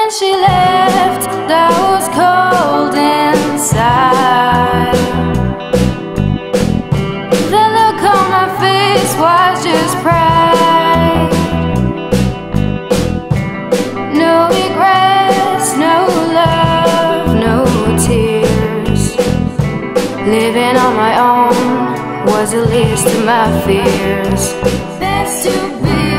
When she left, I was cold inside. The look on my face was just pride. No regrets, no love, no tears. Living on my own was the least of my fears. Best to be